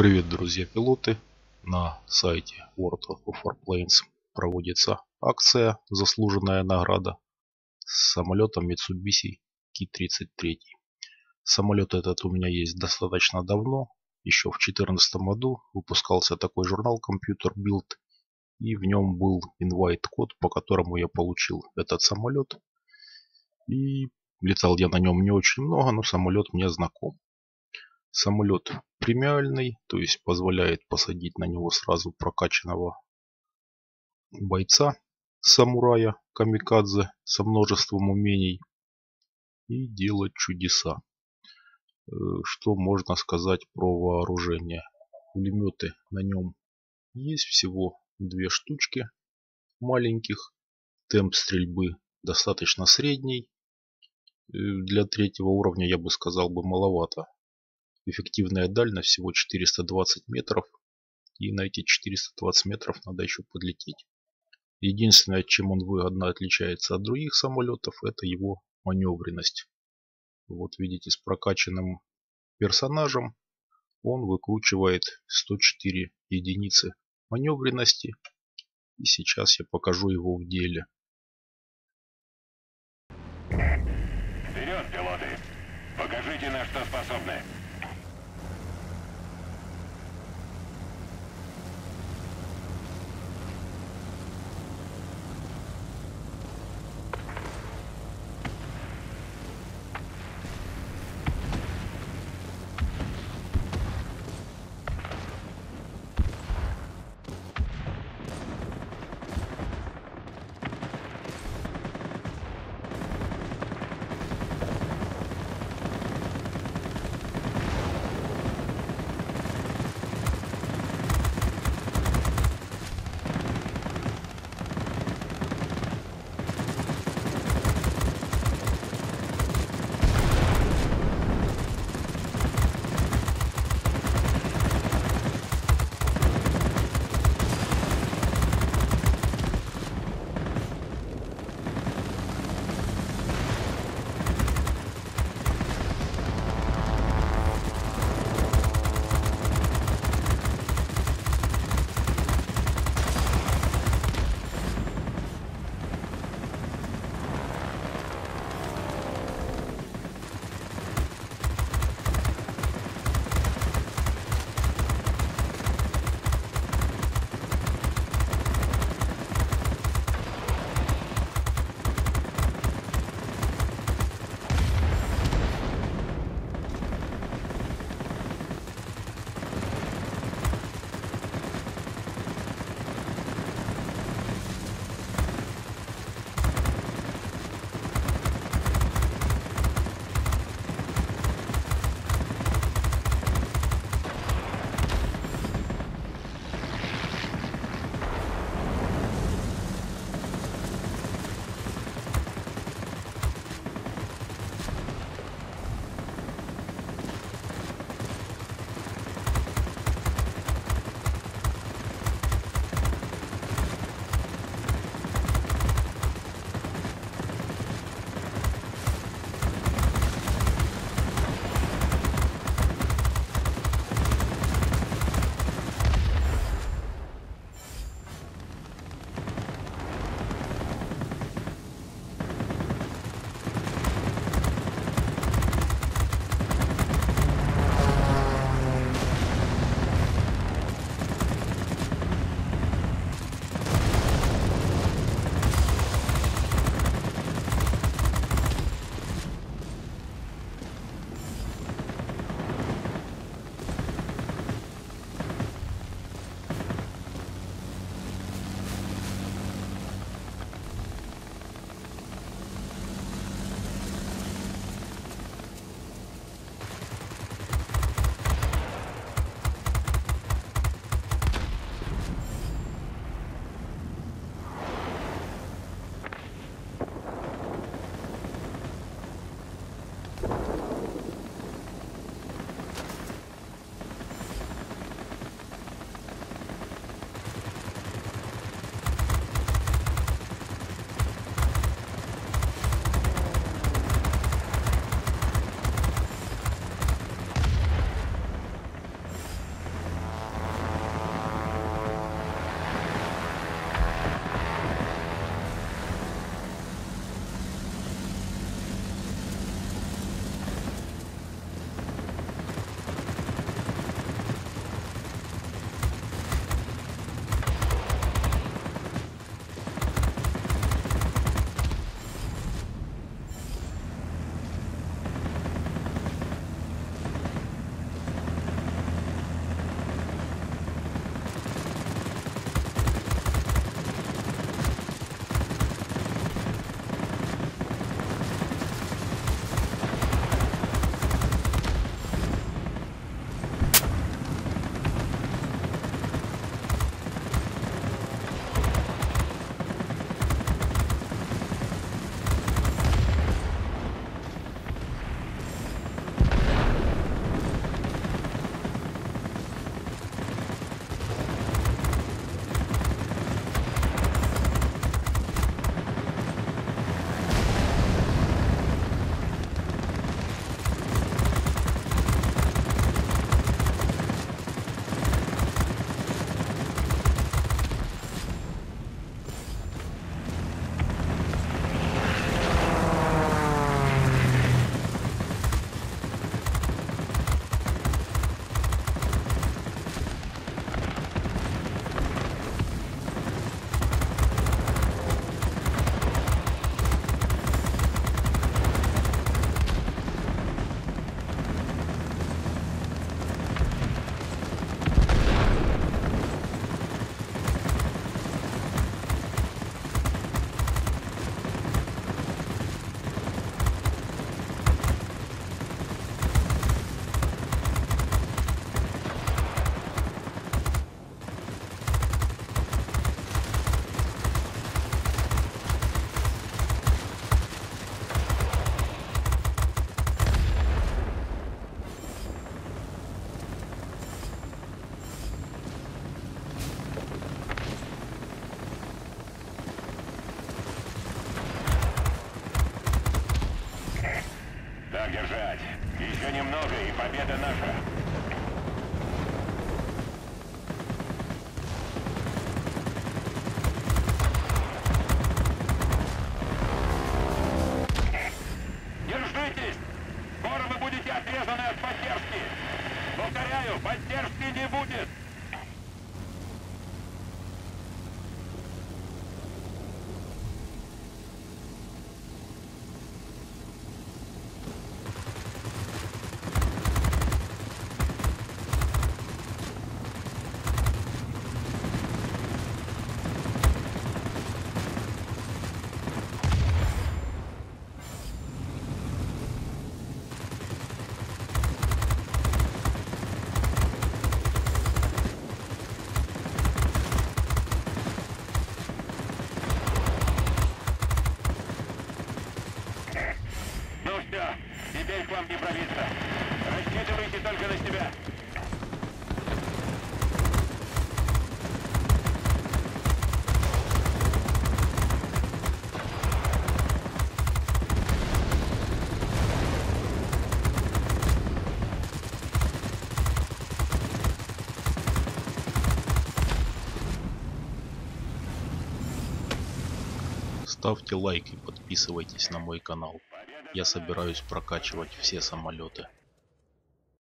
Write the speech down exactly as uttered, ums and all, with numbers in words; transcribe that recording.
Привет, друзья пилоты! На сайте World of Warplanes проводится акция «Заслуженная награда» с самолетом Mitsubishi Ki тридцать три. Самолет этот у меня есть достаточно давно. Еще в две тысячи четырнадцатом году выпускался такой журнал Computer Build, и в нем был инвайт-код, по которому я получил этот самолет. И летал я на нем не очень много, но самолет мне знаком. Самолет премиальный, то есть позволяет посадить на него сразу прокачанного бойца, самурая, камикадзе со множеством умений и делать чудеса. Что можно сказать про вооружение? Пулеметы на нем есть всего две штучки маленьких. Темп стрельбы достаточно средний. Для третьего уровня, я бы сказал, бы маловато. Эффективная дальность всего четыреста двадцать метров. И на эти четыреста двадцать метров надо еще подлететь. Единственное, чем он выгодно отличается от других самолетов, это его маневренность. Вот видите, с прокачанным персонажем он выкручивает сто четыре единицы маневренности. И сейчас я покажу его в деле. Вперед, пилоты! Покажите, на что способны. Поддержки не будет! Ну все, теперь к вам не пробиться. Рассчитывайте только на себя. Ставьте лайк и подписывайтесь на мой канал. Я собираюсь прокачивать все самолеты.